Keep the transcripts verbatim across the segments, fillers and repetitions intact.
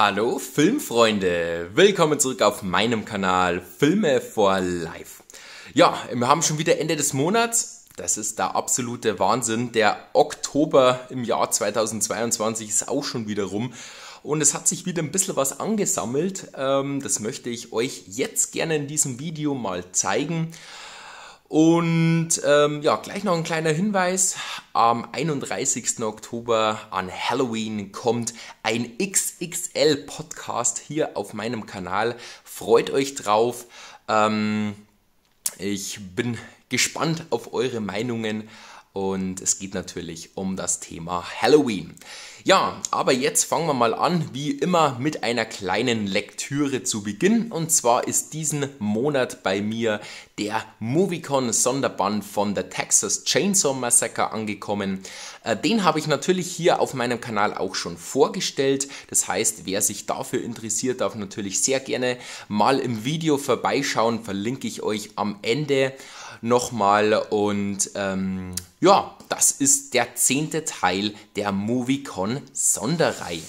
Hallo Filmfreunde, willkommen zurück auf meinem Kanal Filme for Life. Ja, wir haben schon wieder Ende des Monats, das ist der absolute Wahnsinn. Der Oktober im Jahr zweitausendzweiundzwanzig ist auch schon wieder rum und es hat sich wieder ein bisschen was angesammelt. Das möchte ich euch jetzt gerne in diesem Video mal zeigen. Und ähm, ja, gleich noch ein kleiner Hinweis, am einunddreißigsten Oktober an Halloween kommt ein X X L-Podcast hier auf meinem Kanal. Freut euch drauf. Ähm, ich bin gespannt auf eure Meinungen und es geht natürlich um das Thema Halloween. Ja, aber jetzt fangen wir mal an, wie immer mit einer kleinen Lektüre zu Beginn. Und zwar ist diesen Monat bei mir der Moviecon-Sonderband von The Texas Chainsaw Massacre angekommen. Den habe ich natürlich hier auf meinem Kanal auch schon vorgestellt. Das heißt, wer sich dafür interessiert, darf natürlich sehr gerne mal im Video vorbeischauen. Verlinke ich euch am Ende nochmal. Und ähm, ja, das ist der zehnte Teil der Moviecon-Sonderreihe.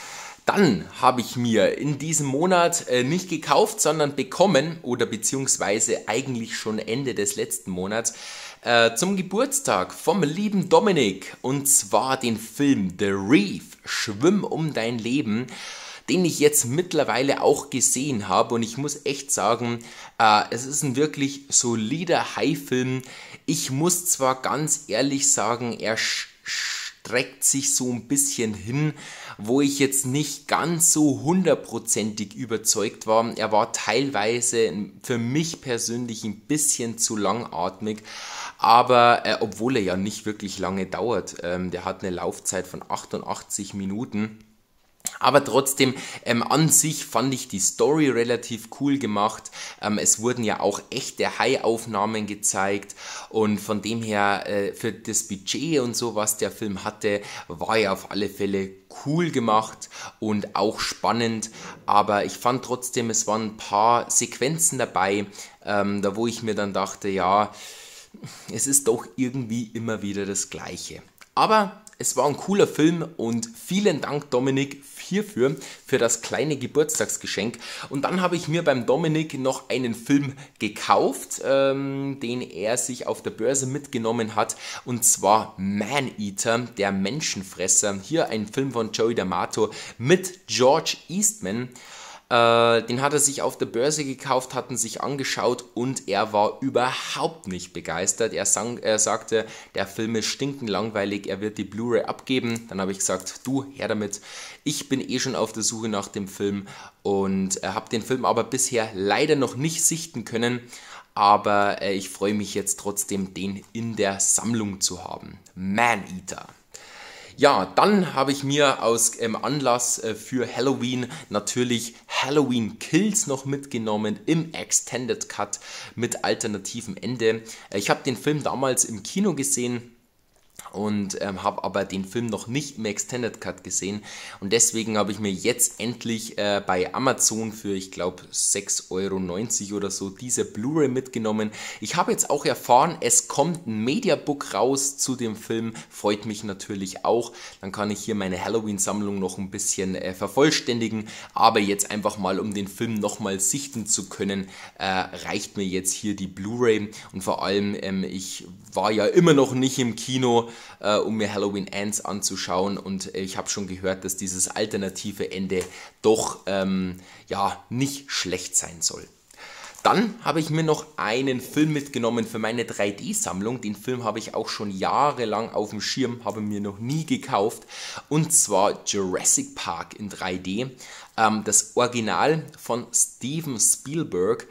Dann habe ich mir in diesem Monat äh, nicht gekauft, sondern bekommen, oder beziehungsweise eigentlich schon Ende des letzten Monats, äh, zum Geburtstag vom lieben Dominik. Und zwar den Film The Reef, Schwimm um dein Leben, den ich jetzt mittlerweile auch gesehen habe. Und ich muss echt sagen, äh, es ist ein wirklich solider Hai-Film. Ich muss zwar ganz ehrlich sagen, er streckt sich so ein bisschen hin, wo ich jetzt nicht ganz so hundertprozentig überzeugt war. Er war teilweise für mich persönlich ein bisschen zu langatmig, aber äh, obwohl er ja nicht wirklich lange dauert. Ähm, der hat eine Laufzeit von achtundachtzig Minuten. Aber trotzdem, ähm, an sich fand ich die Story relativ cool gemacht. Ähm, es wurden ja auch echte Hai-Aufnahmen gezeigt und von dem her, äh, für das Budget und so, was der Film hatte, war er auf alle Fälle cool gemacht und auch spannend. Aber ich fand trotzdem, es waren ein paar Sequenzen dabei, ähm, da wo ich mir dann dachte, ja, es ist doch irgendwie immer wieder das Gleiche. Aber es war ein cooler Film und vielen Dank, Dominik, hierfür, für das kleine Geburtstagsgeschenk. Und dann habe ich mir beim Dominik noch einen Film gekauft, ähm, den er sich auf der Börse mitgenommen hat. Und zwar Man-Eater, der Menschenfresser. Hier ein Film von Joey D'Amato mit George Eastman. Äh, den hat er sich auf der Börse gekauft, hat ihn sich angeschaut und er war überhaupt nicht begeistert. Er, sang, er sagte, der Film ist stinkenlangweilig, er wird die Blu-ray abgeben. Dann habe ich gesagt, du, her damit. Ich bin eh schon auf der Suche nach dem Film und äh, habe den Film aber bisher leider noch nicht sichten können. Aber äh, ich freue mich jetzt trotzdem, den in der Sammlung zu haben. Man-Eater. Ja, dann habe ich mir aus ähm, Anlass äh, für Halloween natürlich Halloween Kills noch mitgenommen im Extended Cut mit alternativem Ende. Äh, ich habe den Film damals im Kino gesehen und ähm, habe aber den Film noch nicht im Extended Cut gesehen und deswegen habe ich mir jetzt endlich äh, bei Amazon für, ich glaube, sechs Euro neunzig oder so diese Blu-ray mitgenommen. Ich habe jetzt auch erfahren, es kommt ein Mediabook raus zu dem Film, freut mich natürlich auch. Dann kann ich hier meine Halloween-Sammlung noch ein bisschen äh, vervollständigen, aber jetzt einfach mal, um den Film nochmal sichten zu können, äh, reicht mir jetzt hier die Blu-ray und vor allem, ähm, ich war ja immer noch nicht im Kino, Uh, um mir Halloween Ends anzuschauen und ich habe schon gehört, dass dieses alternative Ende doch ähm, ja, nicht schlecht sein soll. Dann habe ich mir noch einen Film mitgenommen für meine drei D-Sammlung. Den Film habe ich auch schon jahrelang auf dem Schirm, habe mir noch nie gekauft. Und zwar Jurassic Park in drei D. Ähm, das Original von Steven Spielberg.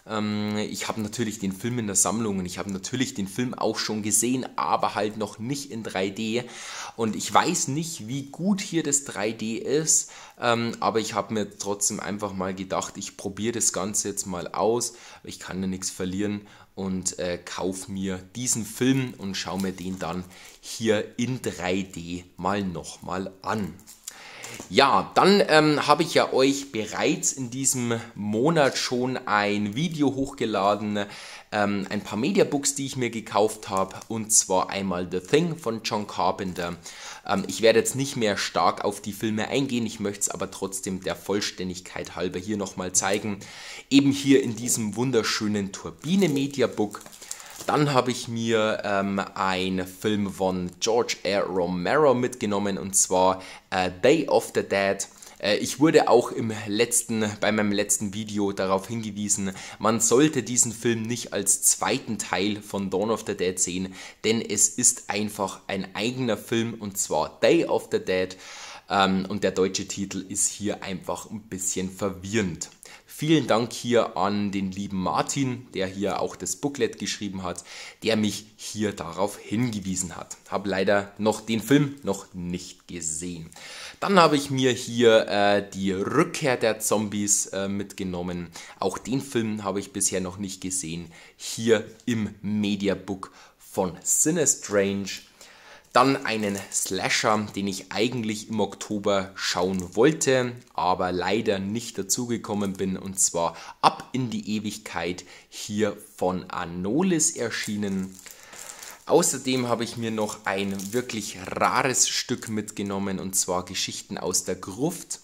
Ich habe natürlich den Film in der Sammlung und ich habe natürlich den Film auch schon gesehen, aber halt noch nicht in drei D. Und ich weiß nicht, wie gut hier das drei D ist, aber ich habe mir trotzdem einfach mal gedacht, ich probiere das Ganze jetzt mal aus. Ich kann ja nichts verlieren und äh, kaufe mir diesen Film und schaue mir den dann hier in drei D mal nochmal an. Ja, dann ähm, habe ich ja euch bereits in diesem Monat schon ein Video hochgeladen, ähm, ein paar Mediabooks, die ich mir gekauft habe, und zwar einmal The Thing von John Carpenter. Ähm, ich werde jetzt nicht mehr stark auf die Filme eingehen, ich möchte es aber trotzdem der Vollständigkeit halber hier nochmal zeigen. Eben hier in diesem wunderschönen Turbine Mediabook. Dann habe ich mir ähm, einen Film von George R. Romero mitgenommen, und zwar äh, Day of the Dead. Äh, ich wurde auch im letzten, bei meinem letzten Video darauf hingewiesen, man sollte diesen Film nicht als zweiten Teil von Dawn of the Dead sehen, denn es ist einfach ein eigener Film, und zwar Day of the Dead. Ähm, und der deutsche Titel ist hier einfach ein bisschen verwirrend. Vielen Dank hier an den lieben Martin, der hier auch das Booklet geschrieben hat, der mich hier darauf hingewiesen hat. Habe leider noch den Film noch nicht gesehen. Dann habe ich mir hier äh, die Rückkehr der Zombies äh, mitgenommen. Auch den Film habe ich bisher noch nicht gesehen. Hier im Mediabook von Cinestrange. Dann einen Slasher, den ich eigentlich im Oktober schauen wollte, aber leider nicht dazugekommen bin, und zwar Ab in die Ewigkeit, hier von Anolis erschienen. Außerdem habe ich mir noch ein wirklich rares Stück mitgenommen, und zwar Geschichten aus der Gruft.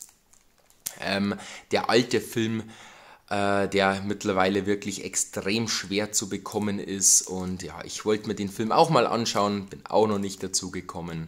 Ähm, der alte Film, der mittlerweile wirklich extrem schwer zu bekommen ist, und ja, ich wollte mir den Film auch mal anschauen, bin auch noch nicht dazu gekommen.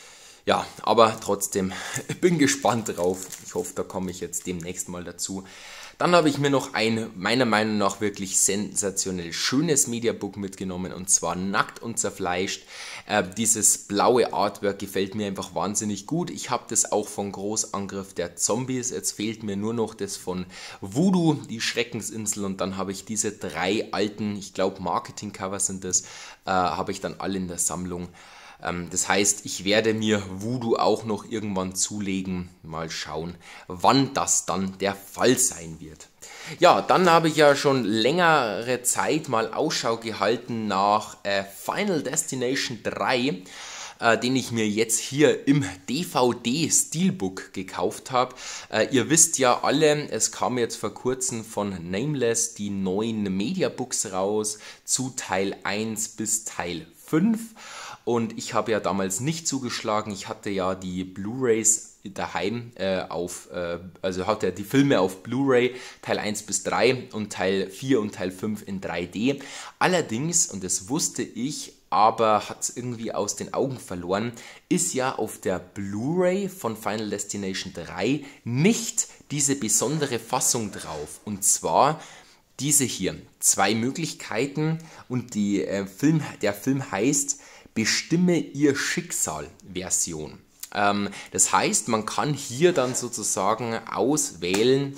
Ja, aber trotzdem, bin gespannt drauf. Ich hoffe, da komme ich jetzt demnächst mal dazu. Dann habe ich mir noch ein, meiner Meinung nach wirklich sensationell schönes Mediabook mitgenommen, und zwar Nackt und Zerfleischt. Äh, dieses blaue Artwork gefällt mir einfach wahnsinnig gut. Ich habe das auch von Großangriff der Zombies. Jetzt fehlt mir nur noch das von Voodoo, die Schreckensinsel, und dann habe ich diese drei alten, ich glaube Marketingcover sind das, äh, habe ich dann alle in der Sammlung. Das heißt, ich werde mir Voodoo auch noch irgendwann zulegen. Mal schauen, wann das dann der Fall sein wird. Ja, dann habe ich ja schon längere Zeit mal Ausschau gehalten nach äh, Final Destination drei, äh, den ich mir jetzt hier im D V D-Steelbook gekauft habe. Äh, ihr wisst ja alle, es kam jetzt vor kurzem von Nameless die neuen Mediabooks raus, zu Teil eins bis Teil fünf. Und ich habe ja damals nicht zugeschlagen, ich hatte ja die Blu-rays daheim äh, auf, äh, also hatte die Filme auf Blu-ray, Teil eins bis drei und Teil vier und Teil fünf in drei D. Allerdings, und das wusste ich, aber hat es irgendwie aus den Augen verloren, ist ja auf der Blu-ray von Final Destination drei nicht diese besondere Fassung drauf. Und zwar diese hier, zwei Möglichkeiten, und die, äh, Film, der Film heißt Bestimme ihr Schicksal Version. Ähm, das heißt, man kann hier dann sozusagen auswählen,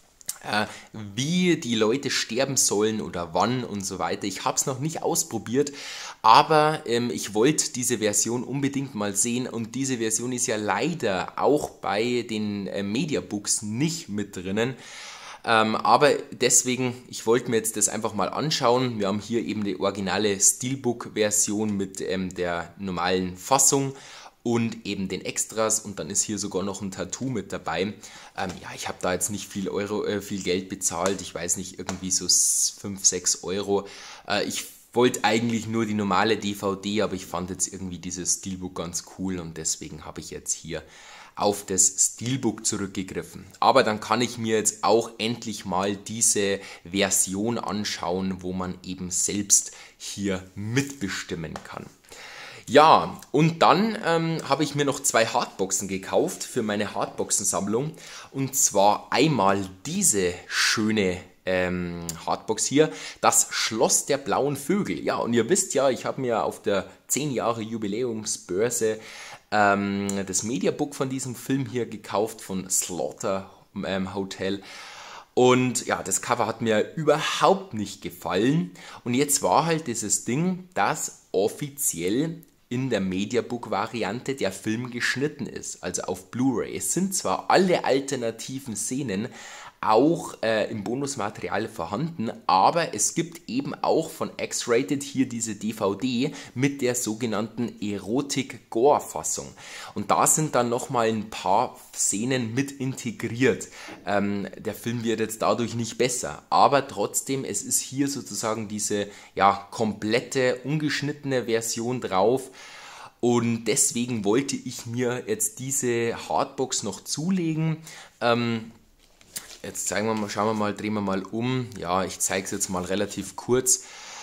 äh, wie die Leute sterben sollen oder wann und so weiter. Ich habe es noch nicht ausprobiert, aber ähm, ich wollte diese Version unbedingt mal sehen, und diese Version ist ja leider auch bei den äh, Mediabooks nicht mit drinnen. Ähm, aber deswegen, ich wollte mir jetzt das einfach mal anschauen. Wir haben hier eben die originale Steelbook-Version mit ähm, der normalen Fassung und eben den Extras, und dann ist hier sogar noch ein Tattoo mit dabei. Ähm, ja, ich habe da jetzt nicht viel Euro, äh, viel Geld bezahlt, ich weiß nicht, irgendwie so fünf, sechs Euro. Äh, ich wollte eigentlich nur die normale D V D, aber ich fand jetzt irgendwie dieses Steelbook ganz cool, und deswegen habe ich jetzt hier auf das Steelbook zurückgegriffen. Aber dann kann ich mir jetzt auch endlich mal diese Version anschauen, wo man eben selbst hier mitbestimmen kann. Ja, und dann ähm, habe ich mir noch zwei Hardboxen gekauft für meine Hardboxensammlung, und zwar einmal diese schöne ähm, Hardbox hier, das Schloss der blauen Vögel. Ja, und ihr wisst ja, ich habe mir auf der zehn Jahre Jubiläumsbörse ähm, das Mediabook von diesem Film hier gekauft, von Slaughter ähm, Hotel. Und ja, das Cover hat mir überhaupt nicht gefallen. Und jetzt war halt dieses Ding, dass offiziell in der Mediabook-Variante der Film geschnitten ist, also auf Blu-ray. Es sind zwar alle alternativen Szenen, auch äh, im Bonusmaterial vorhanden, aber es gibt eben auch von X-Rated hier diese D V D mit der sogenannten Erotik-Gore-Fassung. Und da sind dann nochmal ein paar Szenen mit integriert. Ähm, der Film wird jetzt dadurch nicht besser, aber trotzdem, es ist hier sozusagen diese ja, komplette, ungeschnittene Version drauf. Und deswegen wollte ich mir jetzt diese Hardbox noch zulegen. Ähm, jetzt zeigen wir mal, schauen wir mal, drehen wir mal um. Ja, ich zeige es jetzt mal relativ kurz.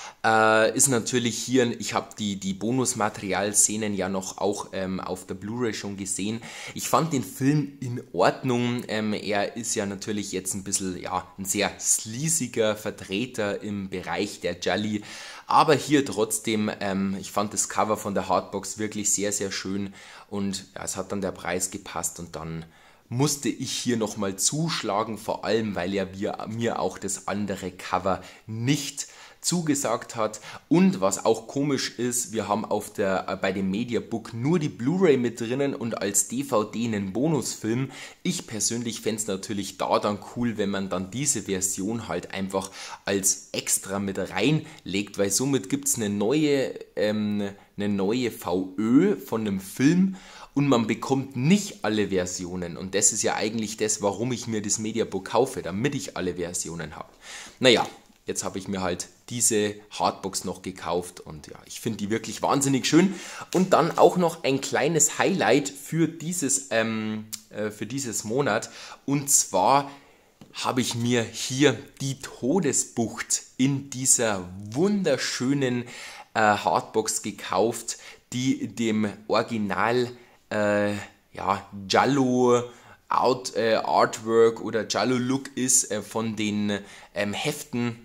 Äh, ist natürlich hier, ich habe die, die Bonusmaterial-Szenen ja noch auch ähm, auf der Blu-ray schon gesehen. Ich fand den Film in Ordnung. Ähm, er ist ja natürlich jetzt ein bisschen, ja, ein sehr sleasiger Vertreter im Bereich der Gialli. Aber hier trotzdem, ähm, ich fand das Cover von der Hardbox wirklich sehr, sehr schön. Und ja, es hat dann der Preis gepasst und dann musste ich hier nochmal zuschlagen. Vor allem, weil ja wir, mir auch das andere Cover nicht zugesagt hat. Und was auch komisch ist, wir haben auf der, äh, bei dem Mediabook nur die Blu-ray mit drinnen und als D V D einen Bonusfilm. Ich persönlich fände es natürlich da dann cool, wenn man dann diese Version halt einfach als extra mit reinlegt, weil somit gibt es eine neue, ähm, eine neue V Ö von einem Film und man bekommt nicht alle Versionen. Und das ist ja eigentlich das, warum ich mir das Mediabook kaufe, damit ich alle Versionen habe. Naja, jetzt habe ich mir halt diese Hardbox noch gekauft und ja, ich finde die wirklich wahnsinnig schön. Und dann auch noch ein kleines Highlight für dieses, ähm, äh, für dieses Monat. Und zwar habe ich mir hier die Todesbucht in dieser wunderschönen äh, Hardbox gekauft, die dem Original äh, ja, Giallo Out, äh, Artwork oder Giallo Look ist äh, von den ähm, Heften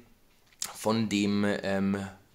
von dem ähm,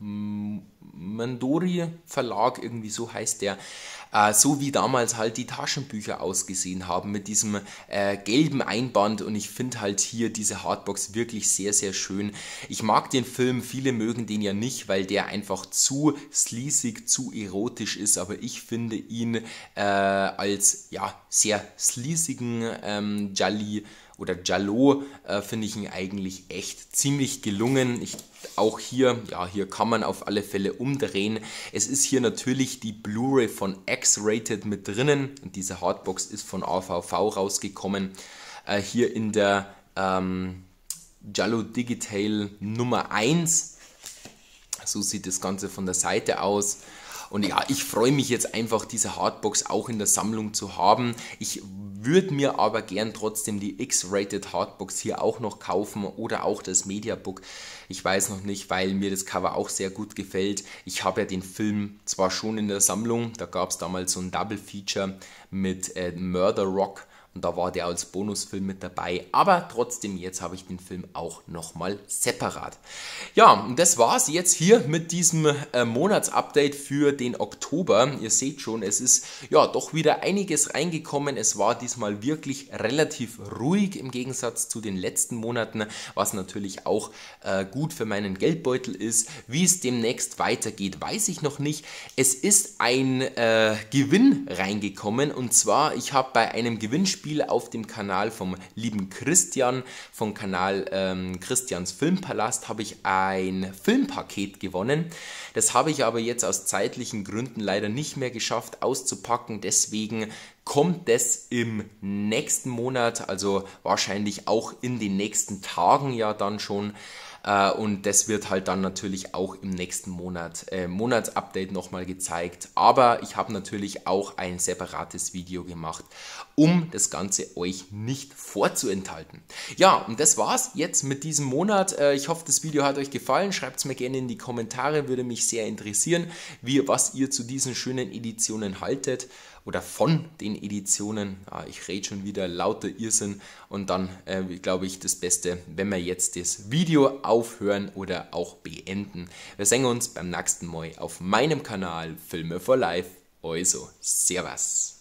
Mandori Verlag, irgendwie so heißt der, äh, so wie damals halt die Taschenbücher ausgesehen haben mit diesem äh, gelben Einband, und ich finde halt hier diese Hardbox wirklich sehr, sehr schön. Ich mag den Film, viele mögen den ja nicht, weil der einfach zu sleazig, zu erotisch ist, aber ich finde ihn äh, als ja, sehr sleazigen ähm, Gialli oder Giallo äh, finde ich ihn eigentlich echt ziemlich gelungen. Ich, auch hier, ja, hier kann man auf alle Fälle umdrehen. Es ist hier natürlich die Blu-ray von X-Rated mit drinnen. Und diese Hardbox ist von A V V rausgekommen. Äh, hier in der ähm, Giallo Digital Nummer eins. So sieht das Ganze von der Seite aus. Und ja, ich freue mich jetzt einfach, diese Hardbox auch in der Sammlung zu haben. Ich würde mir aber gern trotzdem die X-Rated Hardbox hier auch noch kaufen oder auch das Mediabook. Ich weiß noch nicht, weil mir das Cover auch sehr gut gefällt. Ich habe ja den Film zwar schon in der Sammlung, da gab es damals so ein Double Feature mit äh, Murder Rock. Und da war der als Bonusfilm mit dabei. Aber trotzdem, jetzt habe ich den Film auch nochmal separat. Ja, und das war es jetzt hier mit diesem äh, Monatsupdate für den Oktober. Ihr seht schon, es ist ja doch wieder einiges reingekommen. Es war diesmal wirklich relativ ruhig im Gegensatz zu den letzten Monaten, was natürlich auch äh, gut für meinen Geldbeutel ist. Wie es demnächst weitergeht, weiß ich noch nicht. Es ist ein äh, Gewinn reingekommen, und zwar, ich habe bei einem Gewinnspiel auf dem Kanal vom lieben Christian, vom Kanal ähm, Christians Filmpalast, habe ich ein Filmpaket gewonnen. Das habe ich aber jetzt aus zeitlichen Gründen leider nicht mehr geschafft auszupacken. Deswegen kommt es im nächsten Monat, also wahrscheinlich auch in den nächsten Tagen ja dann schon. Und das wird halt dann natürlich auch im nächsten Monat, äh, Monatsupdate nochmal gezeigt. Aber ich habe natürlich auch ein separates Video gemacht, um das Ganze euch nicht vorzuenthalten. Ja, und das war's jetzt mit diesem Monat. Äh, ich hoffe, das Video hat euch gefallen. Schreibt es mir gerne in die Kommentare, würde mich sehr interessieren, wie, was ihr zu diesen schönen Editionen haltet. Oder von den Editionen. Ja, ich rede schon wieder lauter Irrsinn, und dann äh, glaube ich das Beste, wenn wir jetzt das Video aufhören oder auch beenden. Wir sehen uns beim nächsten Mal auf meinem Kanal Filme for Life. Also, Servus.